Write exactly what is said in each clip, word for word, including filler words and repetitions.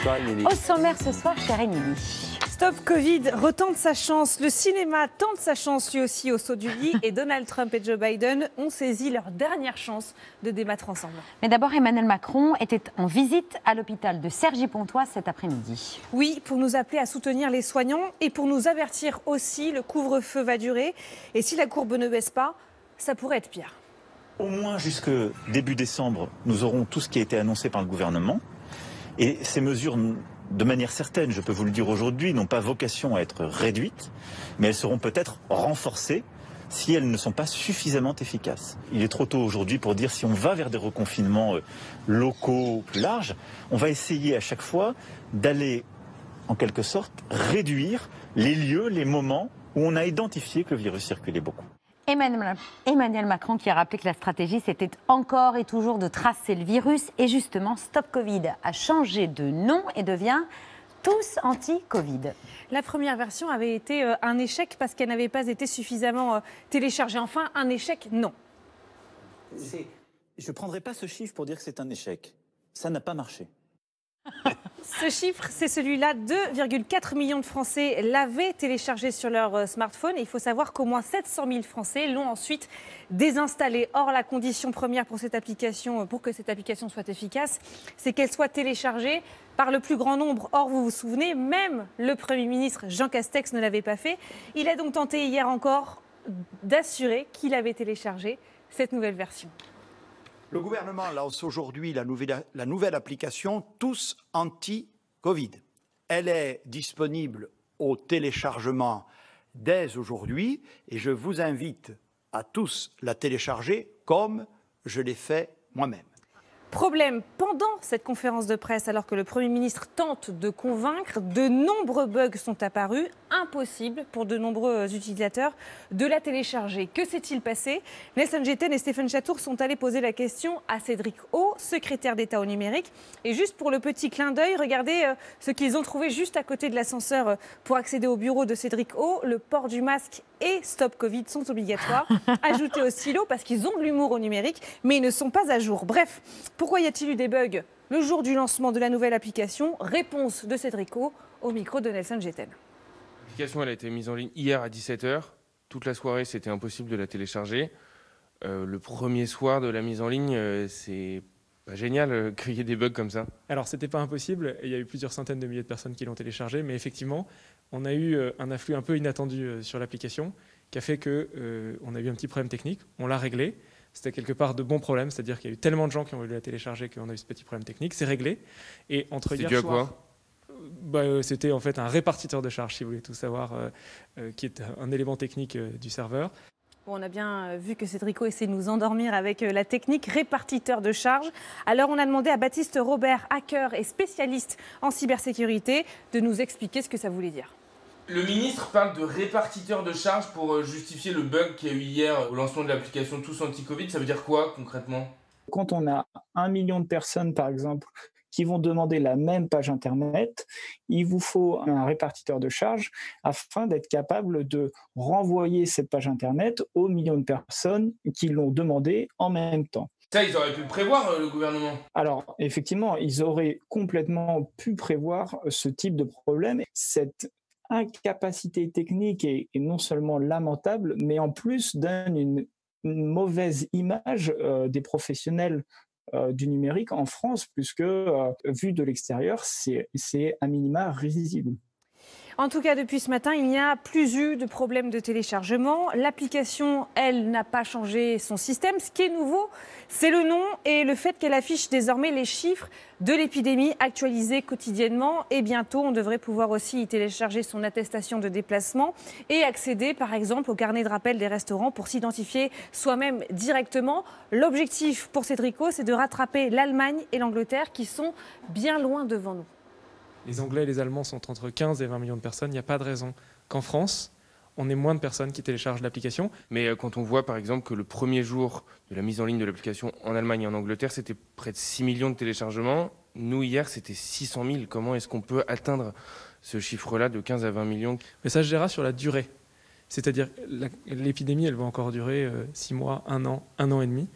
Bonsoir Émilie. Au sommaire ce soir, chère Émilie. Stop Covid retente sa chance. Le cinéma tente sa chance lui aussi au saut du lit. Et Donald Trump et Joe Biden ont saisi leur dernière chance de débattre ensemble. Mais d'abord, Emmanuel Macron était en visite à l'hôpital de Cergy-Pontoise cet après-midi. Oui, pour nous appeler à soutenir les soignants et pour nous avertir aussi, le couvre-feu va durer. Et si la courbe ne baisse pas, ça pourrait être pire. Au moins jusque début décembre, nous aurons tout ce qui a été annoncé par le gouvernement. Et ces mesures, de manière certaine, je peux vous le dire aujourd'hui, n'ont pas vocation à être réduites, mais elles seront peut-être renforcées si elles ne sont pas suffisamment efficaces. Il est trop tôt aujourd'hui pour dire si on va vers des reconfinements locaux plus larges. On va essayer à chaque fois d'aller, en quelque sorte, réduire les lieux, les moments où on a identifié que le virus circulait beaucoup. Emmanuel Macron qui a rappelé que la stratégie, c'était encore et toujours de tracer le virus. Et justement, Stop Covid a changé de nom et devient Tous Anti-Covid. La première version avait été euh, un échec parce qu'elle n'avait pas été suffisamment euh, téléchargée. Enfin, un échec, non. Je ne prendrai pas ce chiffre pour dire que c'est un échec. Ça n'a pas marché. Ce chiffre, c'est celui-là. deux virgule quatre millions de Français l'avaient téléchargé sur leur smartphone. Et il faut savoir qu'au moins sept cent mille Français l'ont ensuite désinstallé. Or, la condition première pour cette application, pour que cette application soit efficace, c'est qu'elle soit téléchargée par le plus grand nombre. Or, vous vous souvenez, même le Premier ministre Jean Castex ne l'avait pas fait. Il a donc tenté hier encore d'assurer qu'il avait téléchargé cette nouvelle version. Le gouvernement lance aujourd'hui la nouvelle, la nouvelle application Tous Anti-Covid. Elle est disponible au téléchargement dès aujourd'hui et je vous invite à tous la télécharger comme je l'ai fait moi-même. Problème, pendant cette conférence de presse, alors que le Premier ministre tente de convaincre, de nombreux bugs sont apparus. Impossible pour de nombreux utilisateurs de la télécharger. Que s'est-il passé? Nelson Getten et Stéphane Chatour sont allés poser la question à Cédric O, secrétaire d'État au numérique. Et juste pour le petit clin d'œil, regardez ce qu'ils ont trouvé juste à côté de l'ascenseur pour accéder au bureau de Cédric O. Le port du masque et Stop Covid sont obligatoires. Ajoutés au stylo parce qu'ils ont de l'humour au numérique, mais ils ne sont pas à jour. Bref, pourquoi y a-t-il eu des bugs le jour du lancement de la nouvelle application? Réponse de Cédric O au micro de Nelson Getten. L'application elle a été mise en ligne hier à dix-sept heures. Toute la soirée, c'était impossible de la télécharger. Euh, le premier soir de la mise en ligne, euh, c'est pas génial euh, qu'il y ait des bugs comme ça. Alors, c'était pas impossible. Il y a eu plusieurs centaines de milliers de personnes qui l'ont téléchargé. Mais effectivement, on a eu euh, un afflux un peu inattendu euh, sur l'application qui a fait qu'on euh, a eu un petit problème technique. On l'a réglé. C'était quelque part de bons problèmes. C'est-à-dire qu'il y a eu tellement de gens qui ont voulu la télécharger qu'on a eu ce petit problème technique. C'est réglé. Et entre hier dû à soir... quoi? Bah, euh, c'était en fait un répartiteur de charge, si vous voulez tout savoir, euh, euh, qui est un élément technique euh, du serveur. Bon, on a bien vu que Cédric O essaie de nous endormir avec la technique répartiteur de charge. Alors on a demandé à Baptiste Robert, hacker et spécialiste en cybersécurité, de nous expliquer ce que ça voulait dire. Le ministre parle de répartiteur de charge pour justifier le bug qu'il y a eu hier au lancement de l'application Tous Anti-Covid. Ça veut dire quoi concrètement? Quand on a un million de personnes, par exemple, qui vont demander la même page Internet, il vous faut un répartiteur de charge afin d'être capable de renvoyer cette page Internet aux millions de personnes qui l'ont demandé en même temps. Ça, ils auraient pu le prévoir, euh, le gouvernement. Alors, effectivement, ils auraient complètement pu prévoir ce type de problème. Cette incapacité technique est, est non seulement lamentable, mais en plus donne une, une mauvaise image euh, des professionnels Euh, du numérique en France, puisque, euh, vu de l'extérieur, c'est, c'est à minima risible. En tout cas, depuis ce matin, il n'y a plus eu de problème de téléchargement. L'application, elle, n'a pas changé son système. Ce qui est nouveau, c'est le nom et le fait qu'elle affiche désormais les chiffres de l'épidémie actualisés quotidiennement. Et bientôt, on devrait pouvoir aussi y télécharger son attestation de déplacement et accéder, par exemple, au carnet de rappel des restaurants pour s'identifier soi-même directement. L'objectif pour Cédric O, c'est de rattraper l'Allemagne et l'Angleterre qui sont bien loin devant nous. Les Anglais et les Allemands sont entre quinze et vingt millions de personnes. Il n'y a pas de raison qu'en France, on ait moins de personnes qui téléchargent l'application. Mais quand on voit par exemple que le premier jour de la mise en ligne de l'application en Allemagne et en Angleterre, c'était près de six millions de téléchargements. Nous, hier, c'était six cent mille. Comment est-ce qu'on peut atteindre ce chiffre-là de quinze à vingt millions? Mais ça se gérera sur la durée. C'est-à-dire l'épidémie, elle va encore durer six mois, un an, un an et demi.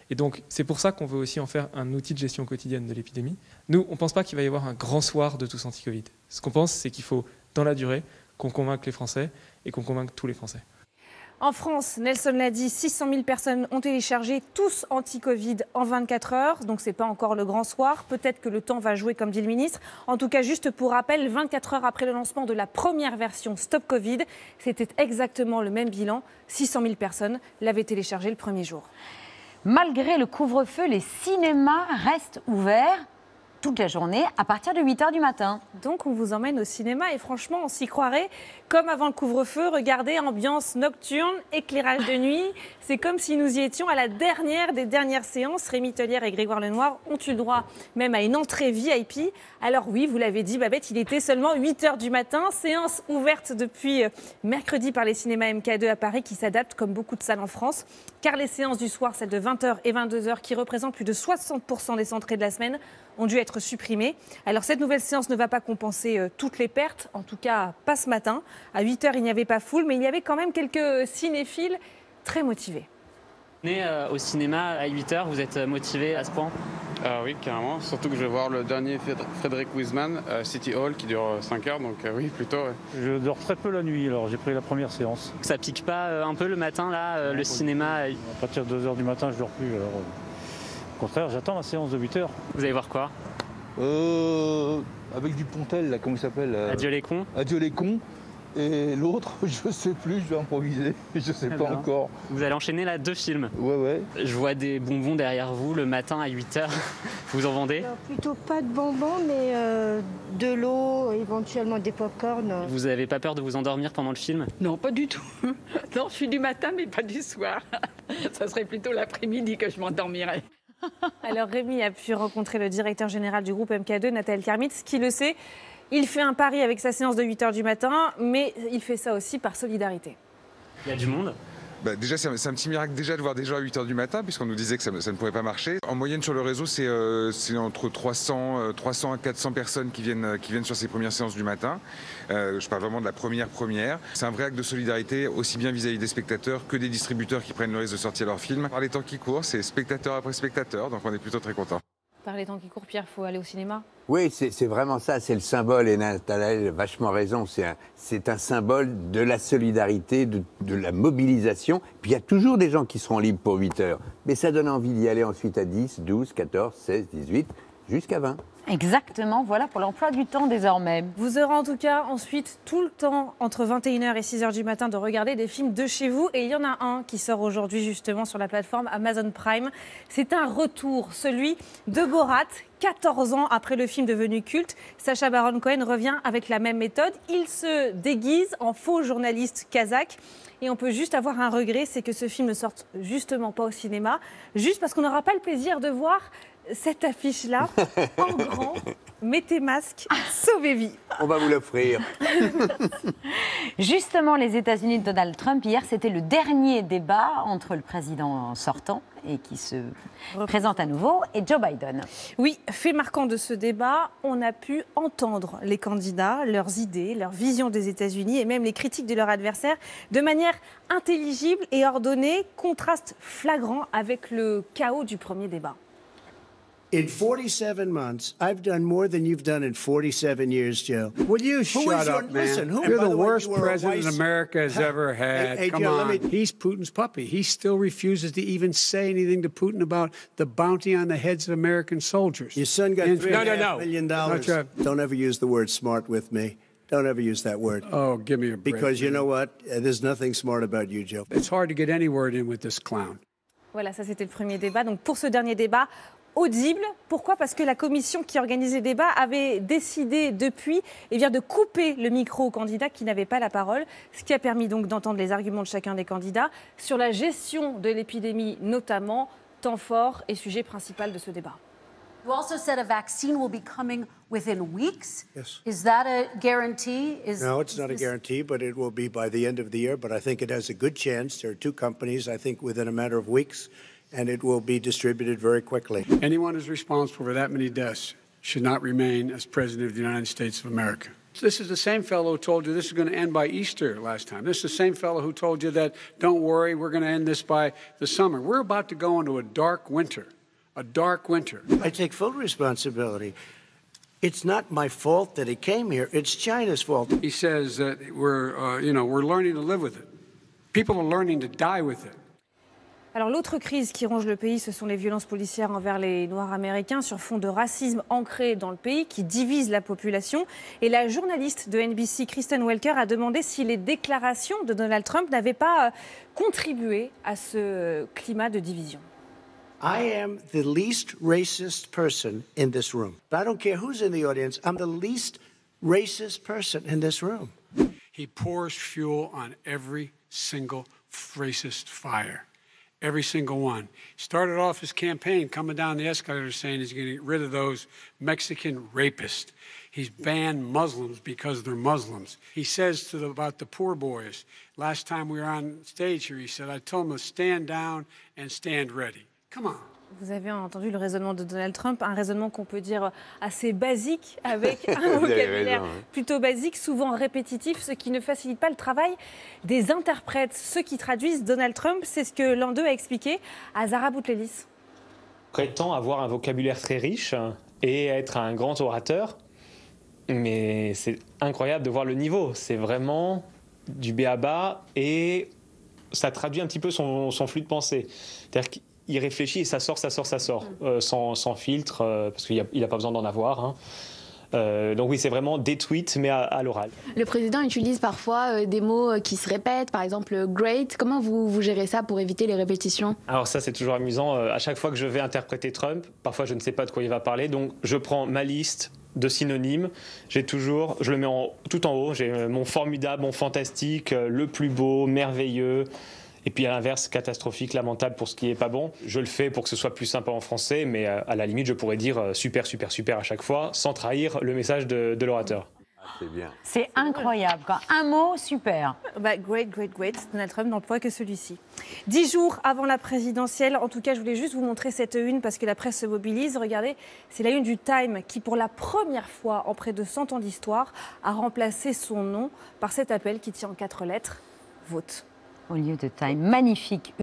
Et donc, c'est pour ça qu'on veut aussi en faire un outil de gestion quotidienne de l'épidémie. Nous, on ne pense pas qu'il va y avoir un grand soir de tous anti-Covid. Ce qu'on pense, c'est qu'il faut, dans la durée, qu'on convainque les Français et qu'on convainque tous les Français. En France, Nelson l'a dit, six cent mille personnes ont téléchargé, tous anti-Covid en vingt-quatre heures. Donc, ce n'est pas encore le grand soir. Peut-être que le temps va jouer, comme dit le ministre. En tout cas, juste pour rappel, vingt-quatre heures après le lancement de la première version Stop Covid, c'était exactement le même bilan. six cent mille personnes l'avaient téléchargé le premier jour. Malgré le couvre-feu, les cinémas restent ouverts toute la journée à partir de huit heures du matin. Donc on vous emmène au cinéma et franchement on s'y croirait. Comme avant le couvre-feu, regardez, ambiance nocturne, éclairage de nuit. C'est comme si nous y étions à la dernière des dernières séances. Rémi Tellière et Grégoire Lenoir ont eu le droit même à une entrée V I P. Alors oui, vous l'avez dit Babette, il était seulement huit heures du matin. Séance ouverte depuis mercredi par les cinémas M K deux à Paris qui s'adaptent comme beaucoup de salles en France. Car les séances du soir, celles de vingt heures et vingt-deux heures qui représentent plus de soixante pour cent des entrées de la semaine, ont dû être supprimées. Alors cette nouvelle séance ne va pas compenser euh, toutes les pertes, en tout cas pas ce matin. À huit heures, il n'y avait pas foule, mais il y avait quand même quelques cinéphiles très motivés. Vous venez euh, au cinéma à huit heures, vous êtes motivé à ce point? euh, Oui, carrément. Surtout que je vais voir le dernier Frédéric Wiseman, euh, City Hall, qui dure cinq heures, donc euh, oui, plutôt. Ouais. Je dors très peu la nuit, alors j'ai pris la première séance. Ça pique pas euh, un peu le matin, là, euh, le cinéma? À partir de deux heures du matin, je dors plus. Alors, euh, au contraire, j'attends ma séance de huit heures. Vous allez voir quoi? Euh, avec du Pontel, là, comment il s'appelle euh, Adieu les cons. Adieu les cons. Et l'autre, je sais plus, je vais improviser, je sais pas encore. Vous allez enchaîner là deux films. Ouais, ouais. Je vois des bonbons derrière vous le matin à huit heures. Vous en vendez? Alors, plutôt pas de bonbons, mais euh, de l'eau, éventuellement des pop-corn. Vous avez pas peur de vous endormir pendant le film? Non, pas du tout. Non, je suis du matin, mais pas du soir. Ça serait plutôt l'après-midi que je m'endormirais. Alors Rémi a pu rencontrer le directeur général du groupe M K deux, Nathalie Karmitz, qui le sait. Il fait un pari avec sa séance de huit heures du matin, mais il fait ça aussi par solidarité. Il y a du monde? Bah déjà, c'est un, un petit miracle déjà de voir des gens à huit heures du matin, puisqu'on nous disait que ça, ça ne pourrait pas marcher. En moyenne sur le réseau, c'est euh, entre trois cents, euh, trois cents à quatre cents personnes qui viennent, qui viennent sur ces premières séances du matin. Euh, je parle vraiment de la première première. C'est un vrai acte de solidarité, aussi bien vis-à-vis des spectateurs que des distributeurs qui prennent le risque de sortir leur film. Par les temps qui courent, c'est spectateur après spectateur, donc on est plutôt très contents. Par les temps qui courent, Pierre, il faut aller au cinéma. Oui, c'est vraiment ça, c'est le symbole, et Nathalie a vachement raison, c'est un, un symbole de la solidarité, de, de la mobilisation. Puis il y a toujours des gens qui seront libres pour huit heures, mais ça donne envie d'y aller ensuite à dix, douze, quatorze, seize, dix-huit, jusqu'à vingt. Exactement, voilà pour l'emploi du temps désormais. Vous aurez en tout cas ensuite tout le temps, entre vingt et une heures et six heures du matin, de regarder des films de chez vous. Et il y en a un qui sort aujourd'hui justement sur la plateforme Amazon Prime. C'est un retour, celui de Borat. quatorze ans après le film devenu culte, Sacha Baron Cohen revient avec la même méthode. Il se déguise en faux journaliste kazakh. Et on peut juste avoir un regret, c'est que ce film ne sorte justement pas au cinéma, juste parce qu'on n'aura pas le plaisir de voir cette affiche-là, en grand, mettez masque, sauvez vie. On va vous l'offrir. Justement, les États-Unis de Donald Trump, hier, c'était le dernier débat entre le président sortant et qui se présente à nouveau, et Joe Biden. Oui, fait marquant de ce débat, on a pu entendre les candidats, leurs idées, leur vision des États-Unis et même les critiques de leurs adversaires de manière intelligible et ordonnée, contraste flagrant avec le chaos du premier débat. In forty-seven months, I've done more than you've done in forty-seven years, Joe. Will you who shut your, up, man? Listen, who, You're the, the worst way, president America has huh? ever had. Hey, hey, Come Joe, on. let me, He's Putin's puppy. He still refuses to even say anything to Putin about the bounty on the heads of American soldiers. Your son got And, three no, and a no, half no. million dollars. No, Don't ever use the word smart with me. Don't ever use that word. Oh, give me a break. Because you know what? Uh, There's nothing smart about you, Joe. It's hard to get any word in with this clown. Voilà, ça c'était le premier débat. Donc pour ce dernier débat, audible. Pourquoi? Parce que la commission qui organisait le débat avait décidé depuis eh bien, de couper le micro aux candidats qui n'avaient pas la parole, ce qui a permis donc d'entendre les arguments de chacun des candidats sur la gestion de l'épidémie notamment, temps fort et sujet principal de ce débat. You also said a vaccine will be coming within weeks. Yes. Is that a guarantee? Is, No, it's is not a this... guarantee, but it will be by the end of the year. But I think it has a good chance. There are two companies, I think, within a matter of weeks, and it will be distributed very quickly. Anyone who's responsible for that many deaths should not remain as President of the United States of America. This is the same fellow who told you this is going to end by Easter last time. This is the same fellow who told you that, don't worry, we're going to end this by the summer. We're about to go into a dark winter, a dark winter. I take full responsibility. It's not my fault that he came here. It's China's fault. He says that we're, uh, you know, we're learning to live with it. People are learning to die with it. Alors l'autre crise qui ronge le pays, ce sont les violences policières envers les Noirs américains sur fond de racisme ancré dans le pays qui divise la population. Et la journaliste de N B C, Kristen Welker, a demandé si les déclarations de Donald Trump n'avaient pas contribué à ce climat de division. I am the least racist person in this room. But I don't care who's in the audience. I'm the least racist person in this room. He pours fuel on every single racist fire. Every single one. Started off his campaign coming down the escalator saying he's going to get rid of those Mexican rapists. He's banned Muslims because they're Muslims. He says to the, about the poor boys, last time we were on stage here, he said, I told them to stand down and stand ready. Come on. Vous avez entendu le raisonnement de Donald Trump, un raisonnement qu'on peut dire assez basique, avec un vocabulaire raison, hein. plutôt basique, souvent répétitif, ce qui ne facilite pas le travail des interprètes, ceux qui traduisent Donald Trump. C'est ce que l'un d'eux a expliqué à Zara Boutlelis. Prétend avoir un vocabulaire très riche et être un grand orateur, mais c'est incroyable de voir le niveau. C'est vraiment du b a ba et ça traduit un petit peu son, son flux de pensée. C'est-à-dire qu'il il réfléchit et ça sort, ça sort, ça sort, euh, sans, sans filtre, euh, parce qu'il n'a pas besoin d'en avoir. Hein. Euh, donc oui, c'est vraiment des tweets, mais à, à l'oral. Le président utilise parfois euh, des mots qui se répètent, par exemple « great ». Comment vous, vous gérez ça pour éviter les répétitions? Alors ça, c'est toujours amusant. Euh, à chaque fois que je vais interpréter Trump, parfois je ne sais pas de quoi il va parler, donc je prends ma liste de synonymes. J'ai toujours, je le mets en, tout en haut, j'ai mon formidable, mon fantastique, le plus beau, merveilleux. Et puis à l'inverse, catastrophique, lamentable pour ce qui n'est pas bon. Je le fais pour que ce soit plus sympa en français, mais à la limite, je pourrais dire super, super, super à chaque fois, sans trahir le message de, de l'orateur. C'est bien. C'est incroyable, quoi. Un mot, super. Bah, great, great, great. Donald Trump n'emploie que celui-ci. Dix jours avant la présidentielle, en tout cas, je voulais juste vous montrer cette une parce que la presse se mobilise. Regardez, c'est la une du Time qui, pour la première fois en près de cent ans d'histoire, a remplacé son nom par cet appel qui tient en quatre lettres, vote. Au lieu de Time, magnifique.